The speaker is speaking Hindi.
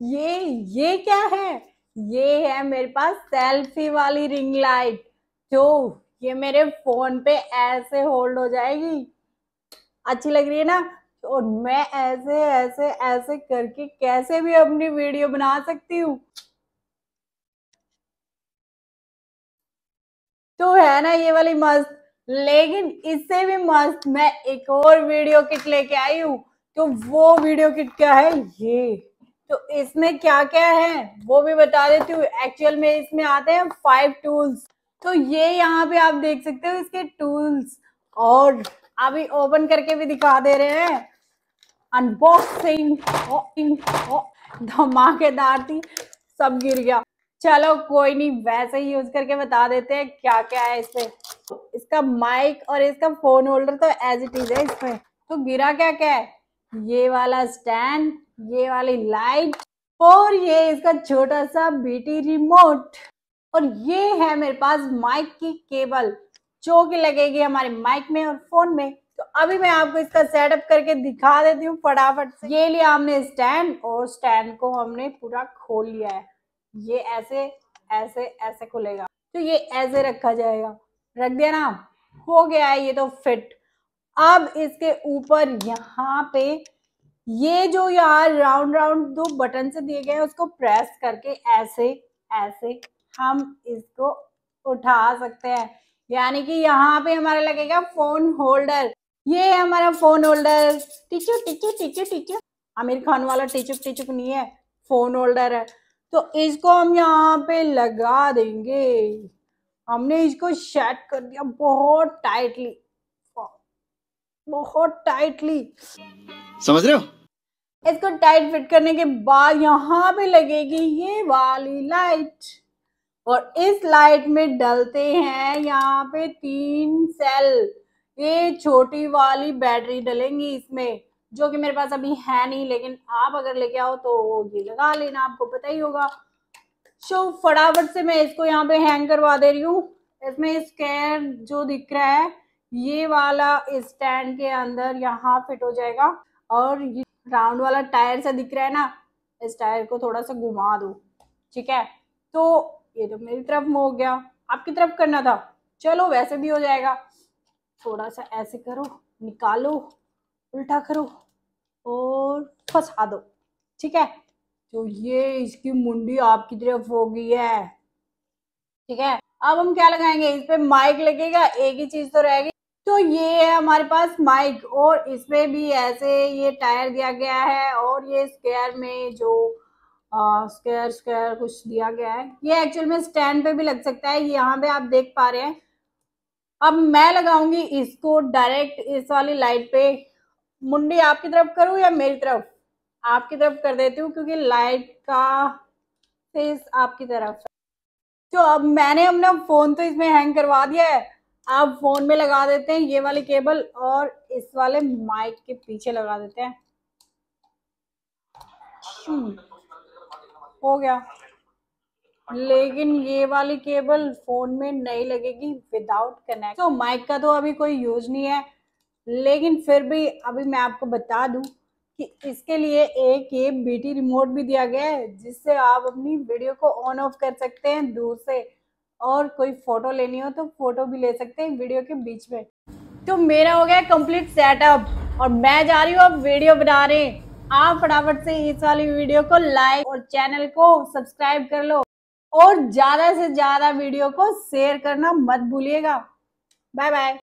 ये क्या है? ये है मेरे पास सेल्फी वाली रिंग लाइट, जो ये मेरे फोन पे ऐसे होल्ड हो जाएगी। अच्छी लग रही है ना? और मैं ऐसे ऐसे ऐसे करके कैसे भी अपनी वीडियो बना सकती हूँ। तो है ना ये वाली मस्त। लेकिन इससे भी मस्त मैं एक और वीडियो किट लेके आई हूँ। तो वो वीडियो किट क्या है ये? तो इसमें क्या क्या है वो भी बता देती हूँ। एक्चुअल में इसमें आते हैं 5 टूल्स। तो ये यहाँ पे आप देख सकते हो इसके टूल्स। और अभी ओपन करके भी दिखा दे रहे हैं। अनबॉक्सिंग धमाकेदार थी, सब गिर गया। चलो कोई नहीं, वैसे ही यूज करके बता देते हैं क्या क्या है इसमें। इसका माइक और इसका फोन होल्डर तो एज इट इज है इसमें। तो गिरा क्या क्या है? ये वाला स्टैंड, ये वाली लाइट, और ये इसका छोटा सा बीटी रिमोट। और ये है मेरे पास माइक की केबल, जो कि लगेगी हमारे माइक में और फोन में। तो अभी मैं आपको इसका सेटअप करके दिखा देती हूँ फटाफट से। ये लिया हमने स्टैंड, और स्टैंड को हमने पूरा खोल लिया है। ये ऐसे ऐसे ऐसे खुलेगा, तो ये ऐसे रखा जाएगा। रख दिया ना, हो गया है ये तो फिट। अब इसके ऊपर यहाँ पे ये जो यार राउंड राउंड दो बटन से दिए गए हैं, उसको प्रेस करके ऐसे ऐसे हम इसको उठा सकते हैं। यानी कि यहाँ पे हमारा लगेगा फोन होल्डर। ये है हमारा फोन होल्डर। टीचू टीचू टीचू टीचू, आमिर खान वाला टीचुक टीचुक नहीं है, फोन होल्डर है। तो इसको हम यहाँ पे लगा देंगे। हमने इसको सेट कर दिया बहुत टाइटली, बहुत टाइटली। समझ रहे हो? इसको टाइट फिट करने के बाद यहाँ पे लगेगी ये वाली लाइट। और इस लाइट में डलते हैं यहाँ पे 3 सेल। ये छोटी वाली बैटरी डलेंगी इसमें, जो कि मेरे पास अभी है नहीं, लेकिन आप अगर लेके आओ तो ये लगा लेना, आपको पता ही होगा। सो फटाफट से मैं इसको यहाँ पे हैंग करवा दे रही हूँ। इसमें स्क्वायर जो दिख रहा है ये वाला स्टैंड के अंदर यहाँ फिट हो जाएगा। और ये राउंड वाला टायर सा दिख रहा है ना, इस टायर को थोड़ा सा घुमा दो। ठीक है, तो ये तो मेरी तरफ में हो गया, आपकी तरफ करना था। चलो वैसे भी हो जाएगा। थोड़ा सा ऐसे करो, निकालो, उल्टा करो और फंसा दो। ठीक है, तो ये इसकी मुंडी आपकी तरफ हो गई है। ठीक है, अब हम क्या लगाएंगे? इस पे माइक लगेगा, एक ही चीज तो रहेगी। तो ये है हमारे पास माइक, और इसमें भी ऐसे ये टायर दिया गया है, और ये स्क्वायर में जो स्क्वायर स्क्वायर कुछ दिया गया है। ये एक्चुअल में स्टैंड पे भी लग सकता है, यहाँ पे आप देख पा रहे हैं। अब मैं लगाऊंगी इसको डायरेक्ट इस वाली लाइट पे। मुंडी आपकी तरफ करूं या मेरी तरफ? आपकी तरफ कर देती हूँ, क्योंकि लाइट का फेस आपकी तरफ है। तो अब मैंने अपना फोन तो इसमें हैंग करवा दिया है। आप फोन में लगा देते हैं ये वाली केबल, और इस वाले माइक के पीछे लगा देते हैं। हो गया। लेकिन ये वाली केबल फोन में नहीं लगेगी विदाउट कनेक्ट। तो माइक का तो अभी कोई यूज नहीं है, लेकिन फिर भी अभी मैं आपको बता दूं कि इसके लिए एक ये बीटी रिमोट भी दिया गया है, जिससे आप अपनी वीडियो को ऑन ऑफ कर सकते हैं दूर से। और कोई फोटो लेनी हो तो फोटो भी ले सकते हैं वीडियो के बीच में। तो मेरा हो गया कंप्लीट सेटअप, और मैं जा रही हूँ अब वीडियो बनाने। आप फटाफट से इस वाली वीडियो को लाइक और चैनल को सब्सक्राइब कर लो, और ज्यादा से ज्यादा वीडियो को शेयर करना मत भूलिएगा। Bye bye.